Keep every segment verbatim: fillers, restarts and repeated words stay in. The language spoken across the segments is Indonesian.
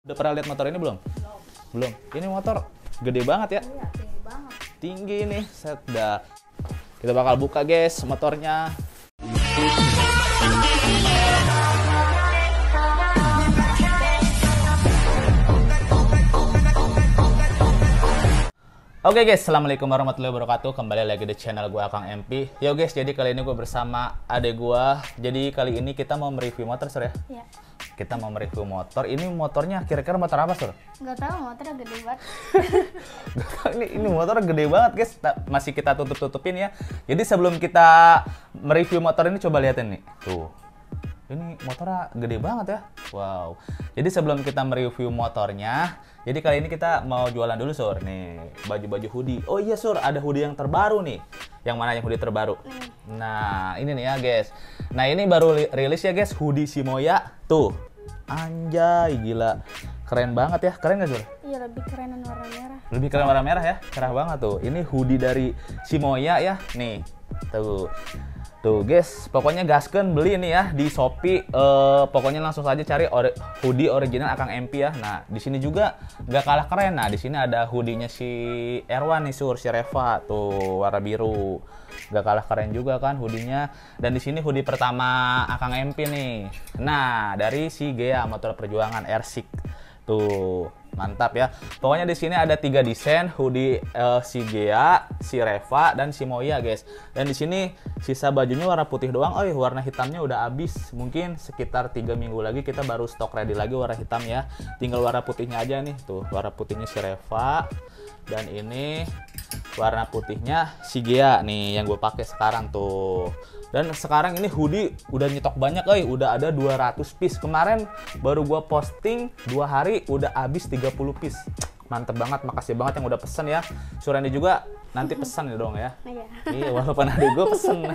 Udah pernah lihat motor ini belum? Belum. Belum. Ini motor gede banget ya? Iya, tinggi banget. Tinggi nih, set dah. Kita bakal buka guys motornya. Oke guys, assalamualaikum warahmatullahi wabarakatuh. Kembali lagi di channel gue Akang M P. Yo guys, jadi kali ini gue bersama adek gue. Jadi kali ini kita mau mereview motor, Sur ya? Iya. Kita mau mereview motor. Ini motornya kira-kira motor apa, Sur? Nggak tahu, motornya gede banget. ini ini motor gede banget guys. Ta- masih kita tutup-tutupin ya. Jadi sebelum kita mereview motor ini, coba liatin nih. Tuh. Ini motornya gede banget ya. Wow. Jadi sebelum kita mereview motornya, jadi kali ini kita mau jualan dulu, Sur. Nih, baju-baju hoodie. Oh iya, Sur, ada hoodie yang terbaru nih. Yang mana yang hoodie terbaru? Nih. Nah, ini nih ya, guys. Nah, ini baru li- rilis ya, guys, hoodie Shimoya. Tuh. Anjay, gila. Keren banget ya. Keren nggak, Sur? Iya, lebih kerenan warna merah. Lebih keren warna merah ya. Cerah banget tuh. Ini hoodie dari Shimoya ya. Nih. Tuh. Tuh guys, pokoknya gaskeun beli nih ya di Shopee. Eh, pokoknya langsung saja cari ori hoodie original Akang M P ya. Nah, di sini juga nggak kalah keren. Nah, di sini ada hoodie-nya si Erwan nih, Sur, si Reva tuh warna biru. Nggak kalah keren juga kan hoodie-nya. Dan di sini hoodie pertama Akang M P nih. Nah, dari si Gea Motor Perjuangan R enam. Tuh, mantap ya. Pokoknya di sini ada tiga desain hoodie uh, si Gea, si Reva, dan si Moya, guys. Dan di sini sisa bajunya warna putih doang. Oh, warna hitamnya udah habis. Mungkin sekitar tiga minggu lagi kita baru stok ready lagi warna hitam ya. Tinggal warna putihnya aja nih. Tuh, warna putihnya si Reva. Dan ini warna putihnya si Gea nih yang gue pakai sekarang tuh. Dan sekarang ini hoodie udah nyetok banyak, euy. Udah ada dua ratus piece. Kemarin baru gua posting dua hari udah habis tiga puluh piece. Mantep banget, makasih banget yang udah pesen ya. Surani juga nanti pesen ya dong ya. Iya. Iya, walaupun ada gua pesen.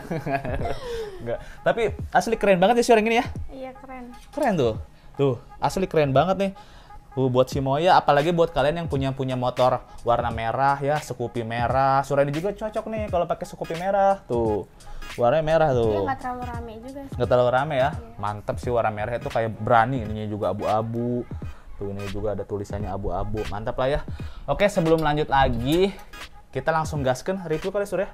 Enggak. Tapi asli keren banget ya Sur yang ini ya. Iya, keren. Keren tuh. Tuh, asli keren banget nih. Uh, buat Shimoya, apalagi buat kalian yang punya punya motor warna merah ya, Scoopy merah. Surani juga cocok nih kalau pakai Scoopy merah. Tuh. Warnanya merah tuh. Iya, nggak terlalu rame juga. Nggak terlalu rame ya. Iya. Mantap sih warna merah itu kayak berani. Ininya juga abu-abu. Tuh, ini juga ada tulisannya abu-abu. Mantap lah ya. Oke, sebelum lanjut lagi, kita langsung gaskan review kali Sur ya.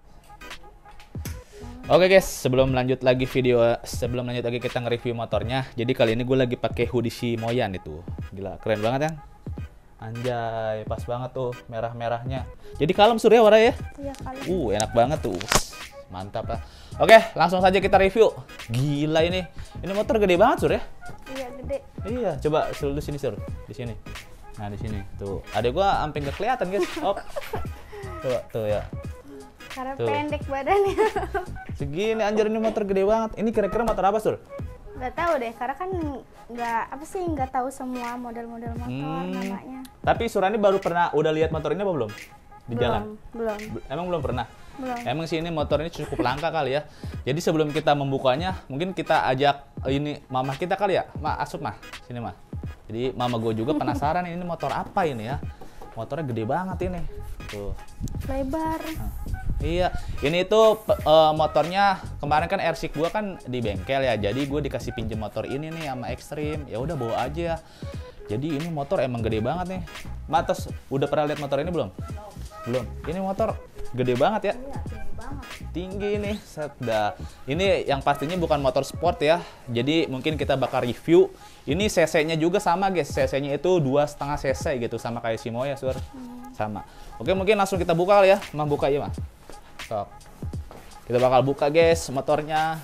Oke guys, sebelum lanjut lagi video, sebelum lanjut lagi kita nge-review motornya. Jadi kali ini gue lagi pakai hoodie Shimoya nih tuh. Gila, keren banget kan? Anjay, pas banget tuh merah-merahnya. Jadi kalem Sur ya warnanya ya. Iya, kali. Uh, enak banget tuh. Mantap lah. Oke, langsung saja kita review. Gila ini. Ini motor gede banget, Sur ya? Iya, gede. Iya, coba Sur di sini, Sur. Di sini. Nah, di sini. Tuh. Adek gua sampai nggak kelihatan, guys. Op. Coba tuh ya. Karena Tuh. pendek badannya. Segini anjir, ini motor gede banget. Ini kira-kira motor apa, Sur? Nggak tahu deh, karena kan nggak apa sih nggak tahu semua model-model motor Hmm. namanya. Tapi Surani baru pernah udah lihat motor ini apa belum? Di jalan. Belum. Be- Emang belum pernah? Belum. Emang sih ini motor ini cukup langka kali ya. Jadi sebelum kita membukanya, mungkin kita ajak ini mama kita kali ya. Ma, asup mah, sini mah. Jadi mama gue juga penasaran ini motor apa ini ya. Motornya gede banget ini. Tuh. Lebar. Nah, iya, ini tuh pe- eh, motornya kemarin kan R enam gue kan di bengkel ya. Jadi gue dikasih pinjem motor ini nih sama Extreme. Ya udah bawa aja. Jadi ini motor emang gede banget nih. Matos, udah pernah lihat motor ini belum? Belum. Ini motor gede banget ya. Iya, tinggi banget. Tinggi nih, set dah. Ini yang pastinya bukan motor sport ya. Jadi mungkin kita bakal review. Ini cc-nya juga sama guys. cc-nya itu dua koma lima cc gitu, sama kayak Shimoya, Sur. Hmm. Sama. Oke, mungkin langsung kita buka kali ya. Mah buka ya, Mah. Sok. Kita bakal buka guys motornya.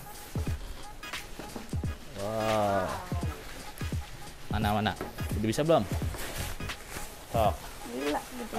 Wow. Mana-mana? Udah bisa belum? Sok. Gila, gitu.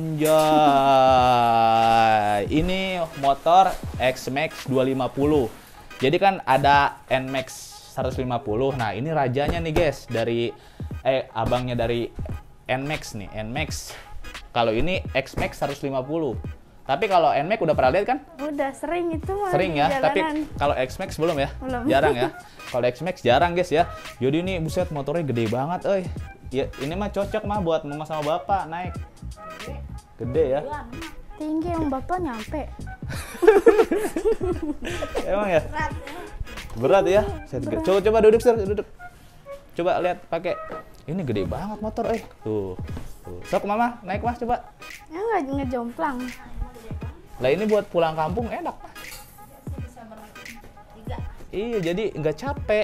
Anjay, ini motor X-Max dua lima nol. Jadi kan ada N-Max seratus lima puluh. Nah, ini rajanya nih guys, dari eh abangnya dari N-Max nih, N-Max. Kalau ini X-Max seratus lima puluh. Tapi kalau N-Max udah pernah lihat kan? Udah sering itu mah. Sering di ya, tapi jalanan. kalau X-Max belum ya? Belum. Jarang ya. Kalau X-Max jarang guys ya. Jadi ini buset motornya gede banget, euy. Ya, ini mah cocok mah buat mama sama bapak naik. Gede ya. Tinggi yang bapak nyampe. Emang ya? Berat. Berat ya? Set, Berat. Coba coba duduk, Sir, duduk. Coba lihat pakai Ini gede banget motor, eh. Tuh. Tuh. Sok Mama, naik Mas coba. Ya nggak ngejomplang. Lah ini buat pulang kampung enak. Iya, jadi nggak capek.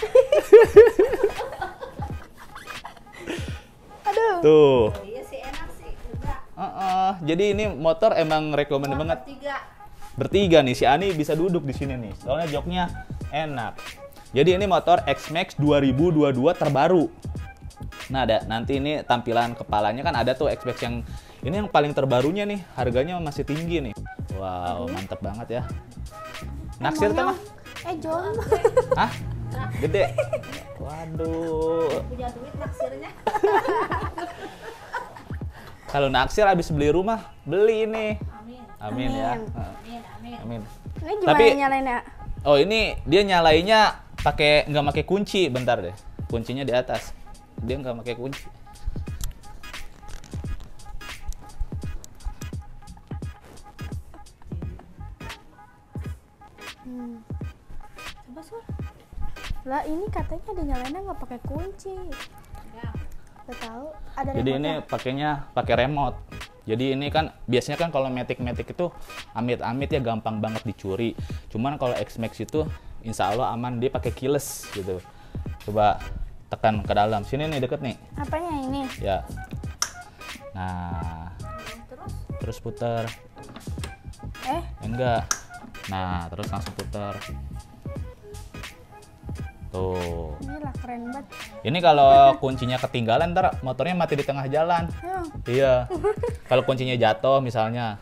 Aduh. Tuh. Iya sih enak sih juga. Uh-uh. Jadi ini motor emang rekomend banget. Bertiga. Bertiga nih, si Ani bisa duduk di sini nih. Soalnya joknya enak. Jadi ini motor X-Max dua ribu dua puluh dua terbaru. Nah, ada nanti ini tampilan kepalanya kan ada tuh X-Max yang ini yang paling terbarunya nih. Harganya masih tinggi nih. Wow, mantep banget ya. Naksir tuh mah? Eh, Jom. Hah? Gede. Waduh. Punya duit naksirnya. Kalau naksir habis beli rumah, beli ini. Amin. Amin, ya. Amin. Amin, amin. Amin. Ini gimana Tapi- nyalainnya? Oh, ini dia nyalainnya pakai nggak pakai kunci. Bentar deh. Kuncinya di atas. Dia nggak pakai kunci. Hmm. Coba Sur. Lah ini katanya dinyalainnya nggak pakai kunci. Ya. Gak tahu. Ada Jadi ini remote-nya. pakainya pakai remote. Jadi ini kan biasanya kan kalau Matic-Matic itu amit-amit ya gampang banget dicuri. Cuman kalau X-Max itu insya Allah aman, dia pakai keyless gitu. Coba tekan ke dalam. Sini nih deket nih. Apanya ini? Ya. Nah, Terus terus putar. Eh, Enggak. Nah, terus langsung putar. Tuh. inilah keren banget. Ini kalau kuncinya ketinggalan ntar motornya mati di tengah jalan. Ya. Iya. Kalau kuncinya jatuh misalnya.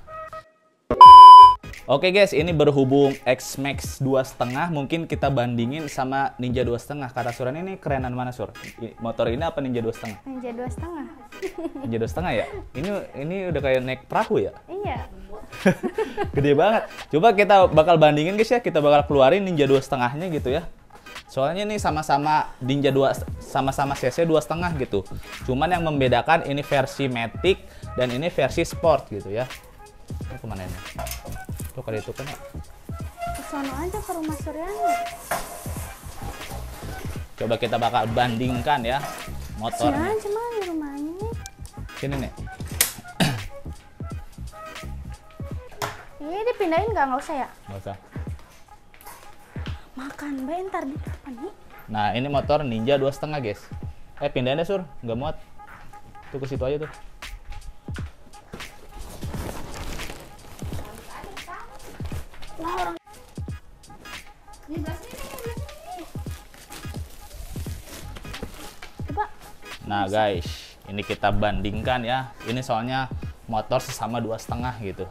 Oke guys, ini berhubung X-Max dua setengah, mungkin kita bandingin sama Ninja dua setengah. Kata Suran ini kerenan mana Sur? I- Motor ini apa Ninja dua setengah? Ninja dua setengah. Ninja dua setengah ya? Ini ini udah kayak naik perahu ya? Iya. Gede banget. Coba kita bakal bandingin guys ya, kita bakal keluarin Ninja dua setengahnya gitu ya. Soalnya ini sama-sama Ninja dua sama-sama C C dua setengah gitu. Cuman yang membedakan ini versi Matic dan ini versi Sport gitu ya. Ini kemana ini? Tuh kali itu kan ya. Kesono aja ke rumah Suryani. Coba kita bakal bandingkan ya Sini motornya. aja mah di rumah ini. Sini nih. Ini dipindahin nggak? Nggak usah ya? Nggak usah. Makan, Mbak, ntar di apa nih? Nah ini motor Ninja dua setengah guys. Eh pindahin deh Sur, nggak muat. Tuh ke situ aja tuh. Nah, orang ini belas ini, ini belas ini. coba. Nah guys, ini kita bandingkan ya. Ini soalnya motor sesama dua setengah gitu.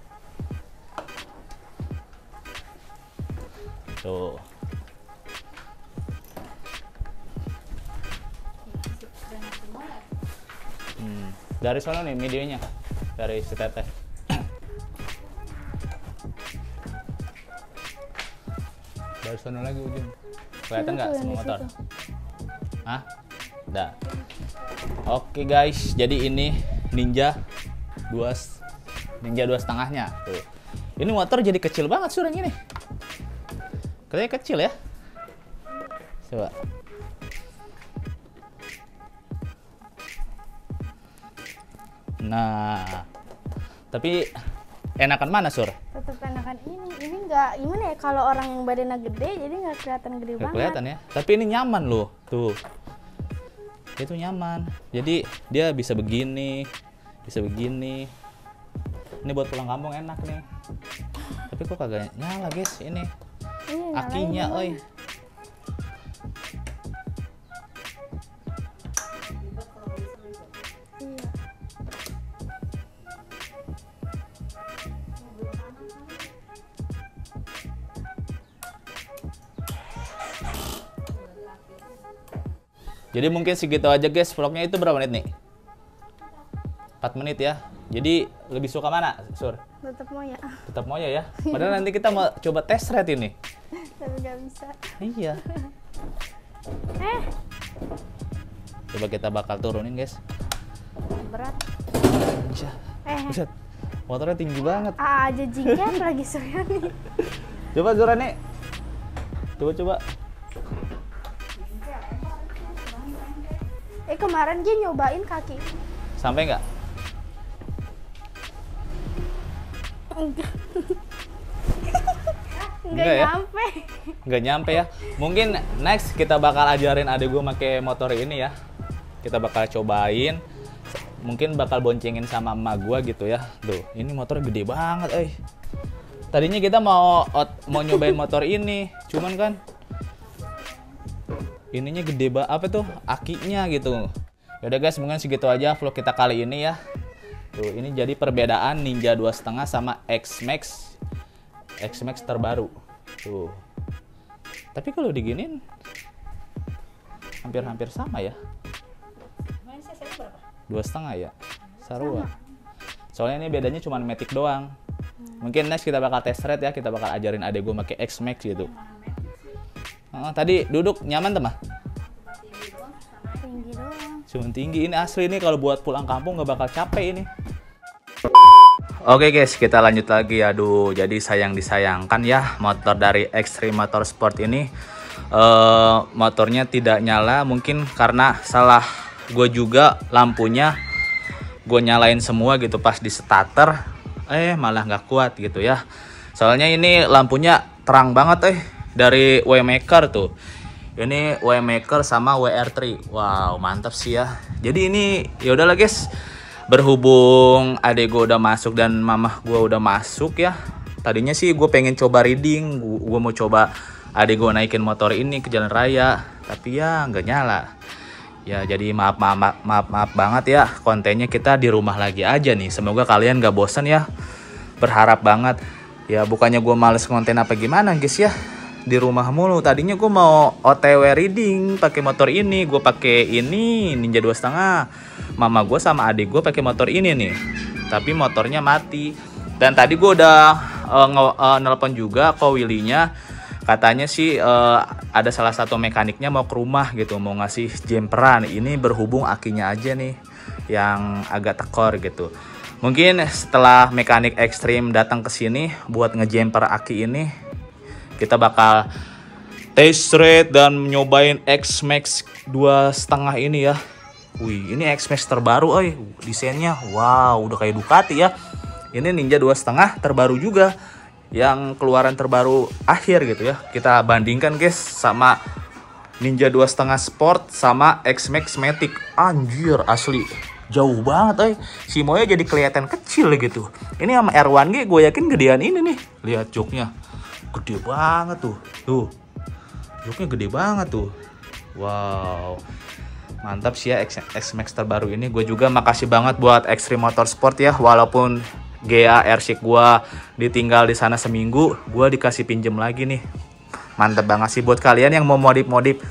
Tuh. Hmm. Dari sana nih videonya, dari si Teteh. Dari sana lagi ujung. Kelihatan Itu nggak tuh yang semua di motor? situ. Hah? Dah. Oke guys, jadi ini Ninja dua s- Ninja dua setengahnya. Tuh. Ini motor jadi kecil banget Sur yang ini. Kayaknya kecil ya. Coba. Nah, tapi enakan mana Sur? Tetep enakan ini. Ini nggak gimana ya, kalau orang yang badannya gede jadi nggak kelihatan gede Nggak banget. kelihatan ya. Tapi ini nyaman loh, tuh. Itu nyaman. Jadi dia bisa begini, bisa begini. Ini buat pulang kampung enak nih. Tapi kok kagak nyala guys ini. Ini nyalain Akinya, gimana? oi. Iya. Jadi mungkin segitu aja guys vlognya. Itu berapa menit nih? empat menit ya. Jadi lebih suka mana Sur? Tetep mau ya. Tetap Moyo ya. Padahal nanti kita mau coba test ride ini. Tapi nggak bisa. Iya. Eh, Coba kita bakal turunin guys. berat. Bisa. Eh, Buset. Motornya tinggi banget. A aja jingkat lagi Suryani. Coba Zurani. Coba coba. Tapi kemarin dia nyobain kaki. Sampai nggak? Enggak. Enggak Enggak ya? nyampe. Nggak nyampe ya. Mungkin next kita bakal ajarin adik gue pakai motor ini ya. Kita bakal cobain. Mungkin bakal boncengin sama emak gue gitu ya. Tuh, ini motor gede banget, eh. Tadinya kita mau mau nyobain motor ini, cuman kan ininya gede banget, apa tuh, akinya gitu. Yaudah guys, mungkin segitu aja vlog kita kali ini ya. Tuh, ini jadi perbedaan Ninja dua koma lima sama X-Max. X-Max terbaru. Tuh. Tapi kalau diginin hampir-hampir sama ya. Dua setengah ya, Sarua. Soalnya ini bedanya cuma matic doang. Mungkin next kita bakal test ride ya, kita bakal ajarin adek gue pakai X-Max gitu. Oh, tadi duduk nyaman teman? Tinggi doang. Cuma tinggi, ini asli nih kalau buat pulang kampung nggak bakal capek ini. Oke guys, kita lanjut lagi. Aduh, jadi sayang disayangkan ya motor dari Extreme Motorsport ini. Uh, motornya tidak nyala, mungkin karena salah gue juga, lampunya gue nyalain semua gitu pas di starter, eh malah nggak kuat gitu ya. Soalnya ini lampunya terang banget eh dari Waymaker tuh. Ini Waymaker sama W R tiga. Wow, mantap sih ya. Jadi ini ya udahlah guys. Berhubung adek gue udah masuk dan mamah gue udah masuk ya. Tadinya sih gue pengen coba reading, gue mau coba adek gue naikin motor ini ke jalan raya, tapi ya nggak nyala. Ya jadi maaf, maaf maaf maaf banget ya, kontennya kita di rumah lagi aja nih. Semoga kalian gak bosan ya. Berharap banget. Ya bukannya gue males konten apa gimana guys ya. Di rumah mulu. Tadinya gue mau O T W reading pakai motor ini. Gue pakai ini Ninja dua koma lima. Mama gue sama adik gue pakai motor ini nih. Tapi motornya mati. Dan tadi gue udah uh, uh, nelpon juga ke Willy-nya. Katanya sih uh, ada salah satu mekaniknya mau ke rumah gitu, mau ngasih jemperan. Ini berhubung akinya aja nih yang agak tekor gitu. Mungkin setelah mekanik ekstrim datang ke sini buat ngejemper aki ini, kita bakal test ride dan nyobain X-Max dua koma lima ini ya. Wih, ini X-Max terbaru, oi. Desainnya wow, udah kayak Ducati ya. Ini Ninja dua koma lima terbaru juga. Yang keluaran terbaru akhir gitu ya. Kita bandingkan guys sama Ninja dua koma lima Sport sama X-Max Matic. Anjir, asli jauh banget eh. Si Moya jadi kelihatan kecil gitu. Ini sama R satu G gue yakin gedean ini nih. Lihat joknya. Gede banget tuh. Tuh. Joknya gede banget tuh. Wow. Mantap sih ya X-Max terbaru ini. Gue juga makasih banget buat Extreme Motorsport ya, walaupun G A Airship gua ditinggal di sana seminggu, gua dikasih pinjem lagi nih. Mantap banget sih buat kalian yang mau modif-modif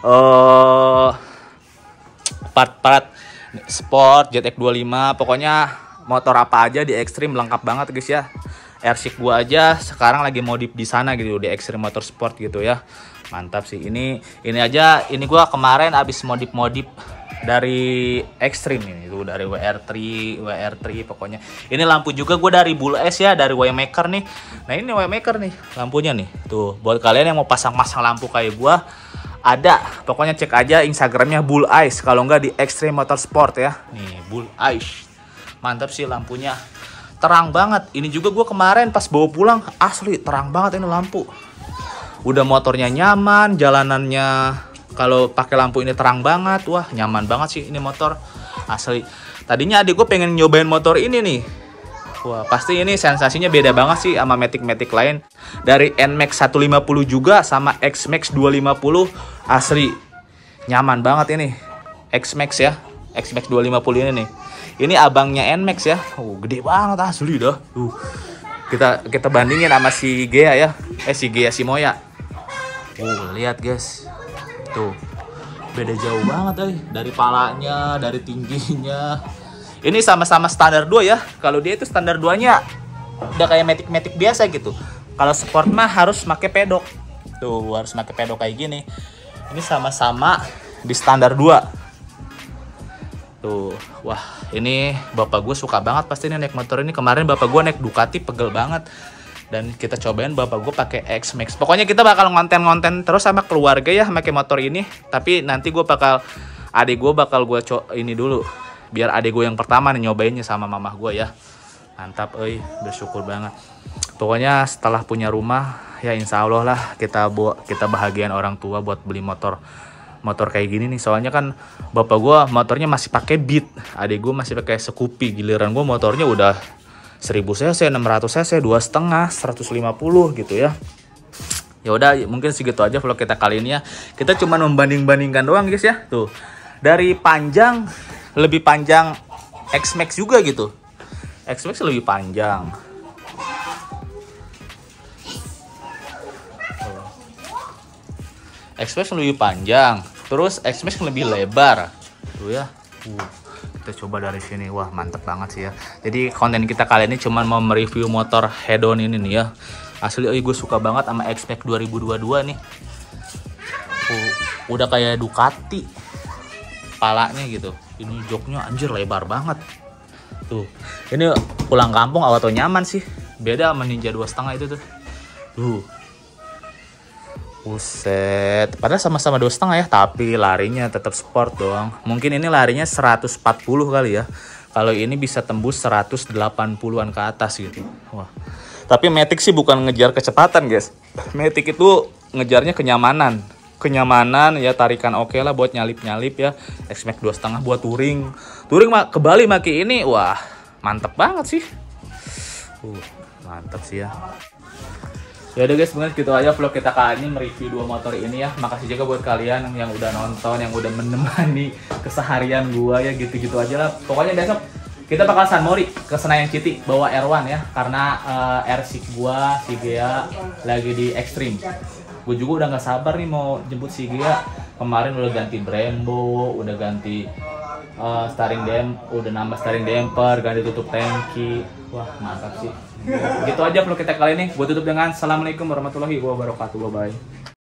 uh, part-part sport, Z X dua puluh lima, pokoknya motor apa aja di Extreme lengkap banget guys ya. Airship gua aja sekarang lagi modif di sana gitu di Extreme Motorsport gitu ya. Mantap sih ini. Ini aja ini gua kemarin abis modif-modif dari Extreme ini tuh, dari W R tiga, W R tiga pokoknya. Ini lampu juga gue dari Bull S ya, dari Waymaker nih. Nah ini Waymaker nih lampunya nih. Tuh buat kalian yang mau pasang-pasang lampu kayak gue, ada. Pokoknya cek aja Instagramnya Bull Eyes, kalau nggak di Extreme Motorsport ya. Nih Bull Eyes. Mantap sih lampunya. Terang banget. Ini juga gue kemarin pas bawa pulang, asli terang banget ini lampu. Udah motornya nyaman, jalanannya kalau pakai lampu ini terang banget. Wah nyaman banget sih ini motor asli. Tadinya adik gue pengen nyobain motor ini nih. Wah pasti ini sensasinya beda banget sih sama Matic-Matic lain. Dari N MAX seratus lima puluh juga sama X-Max dua lima puluh. Asli nyaman banget ini X-Max ya. X-Max dua lima puluh ini nih. Ini abangnya N MAX ya. Oh gede banget asli dah. Tuh. Kita kita bandingin sama si Gea ya. Eh si Gea si Moya. Oh lihat guys. Tuh, beda jauh banget eh. Dari palanya, dari tingginya. Ini sama-sama standar dua ya. Kalau dia itu standar dua-nya udah kayak Matic-Matic biasa gitu. Kalau sport mah harus pakai pedok. Tuh, harus pakai pedok kayak gini. Ini sama-sama di standar dua. Tuh, wah ini bapak gue suka banget pasti nih naik motor ini. Kemarin bapak gue naik Ducati pegel banget. Dan kita cobain bapak gue pakai X-Max. Pokoknya kita bakal ngonten-ngonten terus sama keluarga ya pakai motor ini. Tapi nanti gue bakal adik gue bakal gue co ini dulu. Biar adik gue yang pertama nih nyobainnya sama mamah gue ya. Mantap, euy, bersyukur banget. Pokoknya setelah punya rumah, ya insya Allah lah kita buat kita bahagian orang tua buat beli motor motor kayak gini nih. Soalnya kan bapak gue motornya masih pakai Beat, adik gue masih pakai Scoopy. Giliran gue motornya udah seribu cc, enam ratus cc, dua setengah, seratus lima puluh gitu ya. Ya udah, mungkin segitu aja vlog kita kali ini ya. Kita cuma membanding-bandingkan doang guys ya. Tuh, dari panjang lebih panjang X-Max juga gitu. X-Max lebih panjang. X-Max lebih panjang. Terus X-Max lebih lebar. Tuh ya. Uh, kita coba dari sini. Wah, mantep banget sih ya. Jadi konten kita kali ini cuma mau mereview motor head-on ini nih ya. Asli, oh, gue suka banget sama X-Max dua ribu dua puluh dua nih. Uh, udah kayak Ducati. Palanya gitu. Ini joknya anjir lebar banget. Tuh. Ini pulang kampung auto nyaman sih. Beda sama Ninja dua setengah itu tuh. Tuh. Buset, padahal sama-sama dua setengah ya, tapi larinya tetap sport doang. Mungkin ini larinya seratus empat puluh kali ya. Kalau ini bisa tembus seratus delapan puluhan ke atas gitu. Wah. Tapi Matic sih bukan ngejar kecepatan guys. Matic itu ngejarnya kenyamanan. Kenyamanan ya, tarikan oke lah buat nyalip-nyalip ya. X-Max dua setengah buat touring. Touring ke Bali maki ini, wah mantep banget sih. Uh, mantep sih ya. Ya udah guys, mungkin gitu aja vlog kita kali ini mereview dua motor ini ya. Makasih juga buat kalian yang udah nonton, yang udah menemani keseharian gua ya, gitu-gitu aja lah. Pokoknya besok kita bakal San Mori ke Senayan City bawa R satu ya, karena uh, R enam gua si Gea lagi di Extreme. Gue juga udah nggak sabar nih mau jemput si Gea. Kemarin udah ganti Brembo, udah ganti uh, steering dam, udah nambah steering damper, ganti tutup tangki. Wah mantap sih. Gitu aja vlog kita kali ini. Gue tutup dengan assalamualaikum warahmatullahi wabarakatuh. Bye bye.